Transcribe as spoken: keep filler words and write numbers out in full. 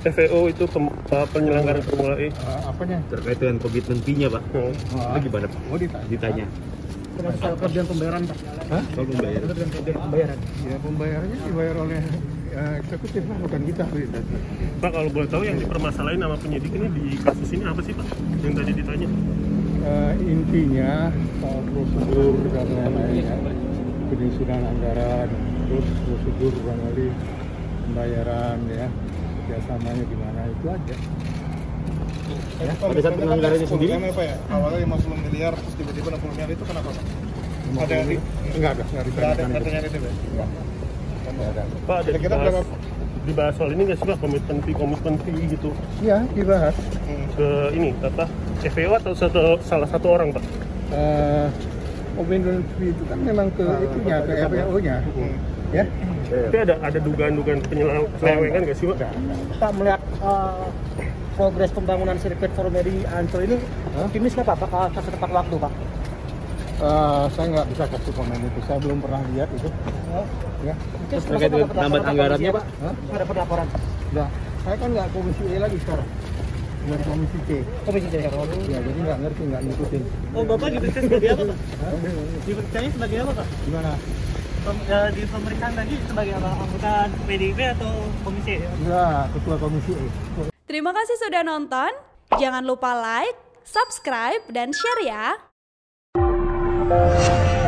F E O itu pem, uh, penyelenggaraan Formula E. Uh, apanya? Terkait dengan komitmen fee-nya, Pak. Hmm. Itu gimana, Pak? Oh, ditanya. Ditanya. Soal kerjaan pembayaran, Pak. Hah? Soal pembayaran. Kerjaan pembayaran. Ya, pembayarannya dibayar oleh uh, eksekutif lah, bukan kita. Pak, kalau boleh tahu yang dipermasalahin sama penyidik ini di kasus ini apa sih, Pak? Yang tadi ditanya? Uh, intinya soal prosedur dan lain-lain, ya. Penyusunan anggaran, terus prosedur barangkali pembayaran, ya, kerjasamanya gimana, itu aja. Ya, pada saat penganggarannya sendiri, Kan apa ya? Awalnya lima puluh miliar, terus tiba-tiba enam puluh miliar itu kenapa, Pak? Ada yang di... Enggak ada, enggak Nggak ada ditanyakan katanya itu. itu, Pak? Enggak. Enggak ada. Pak, ada Kira-kira dibahas, berapa? dibahas soal ini nggak sih, Pak? Komitmen fee, komitmen fee gitu. Iya, dibahas. Hmm. Ke ini, apa? F E O atau satu, salah satu orang, Pak? Uh, Komitmen fee itu kan memang ke itunya, ke F E O-nya. Hmm. Ya? Tapi ada ada dugaan-dugaan penyelewengan nggak sih, Pak? Enggak, enggak. Pak, melihat uh, progres pembangunan sirkuit Formula E Ancol ini, Hah? optimis nggak Pak bakal tepat waktu, Pak? Uh, saya nggak bisa kasih komen itu, saya belum pernah lihat itu. Oh. Ya. Mungkin terkait dengan penambahan anggarannya, Pak? Hah? Ada laporan. Nah, saya kan nggak komisi E lagi sekarang, dari komisi C. Komisi C. Oh, Ya, jadi nggak ngerti, nggak ngikutin. oh Bapak diperiksa sebagai apa, Pak? Hah? Diperiksa sebagai apa, Pak? Gimana? Pem- eh, di pemeriksaan tadi sebagai apa? Anggota P D I P atau komisi E? Enggak, ketua komisi E. Terima kasih sudah nonton. Jangan lupa like, subscribe, dan share ya.